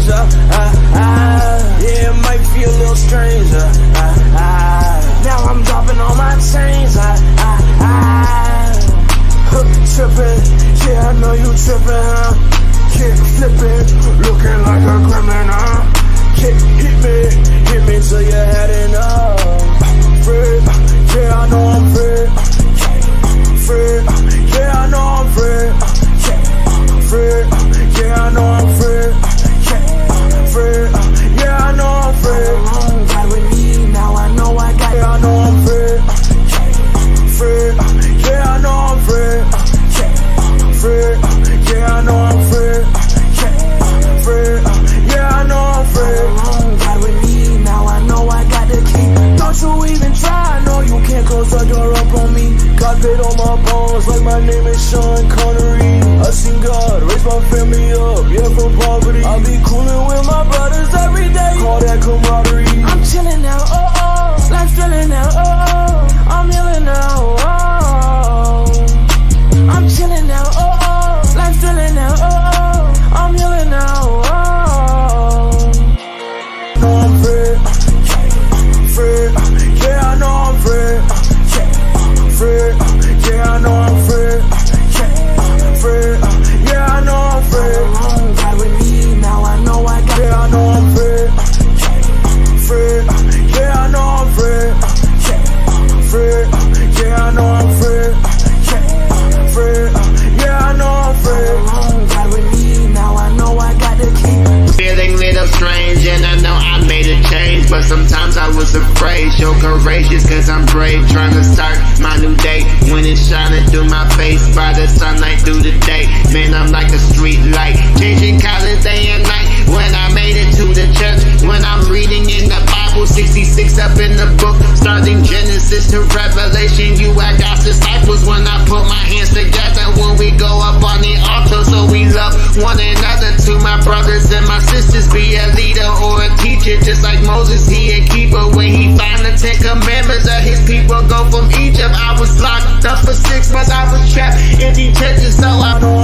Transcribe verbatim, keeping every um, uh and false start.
change, uh, uh, uh, yeah, it might feel a little strange, uh, uh, uh, now I'm dropping all my chains, uh, uh, uh, huh, trippin', yeah, I know you trippin', huh, kick flippin', looking like a criminal, kick, hit me, hit me till your head enough, free, yeah, I know I'm free, free, yeah, I know I'm free, free, yeah, I know I'm free, free, yeah, I know I'm free, got with me, now I know I got, yeah, I know I'm free, free, yeah, I know I'm free, free, yeah, I know I'm free, free, yeah, I know I'm free, got with me, now I know I got the key, don't you even try, no you can't close the door up on me, got paid on my bones like my name is Sean Connery, I seen God raise my family up, yeah, from poverty, I'll be coolin' with my brothers every day, call that camaraderie, I'm chillin' now, oh oh, life's thrilling now, oh oh, I'm healing now, oh oh, I'm chillin' now, oh oh, life's thrilling now, oh oh, I'm healing now, oh oh, I know I'm free, free, yeah, I know I'm free, free, yeah, I know I'm free, free, yeah, I know I'm free, got with me, now I know I got, yeah, I know I'm free, free, yeah, I know I'm free, free, yeah, I know I'm free, free, yeah, I know I'm free, got with me, now I know I got the key. Feeling little strange and I know I made a change, but sometimes I was afraid, show courageous cause I'm brave, trying to start my new day, when it's shining through my face, by the sunlight through the day, man I'm like a street light, changing colors day and night, when I made it to the church, when I'm reading in the Bible, sixty-six up in the book, starting Genesis to Revelation, you are God's disciples, when I put my hands together, when we go up on the altar, so we love one another, to my brothers and my sisters, be a leader or a teacher, just like Moses, he a keeper, when he found the Ten Commandments of his people, go from Egypt, I was locked up for six months, I was trapped in these churches, so I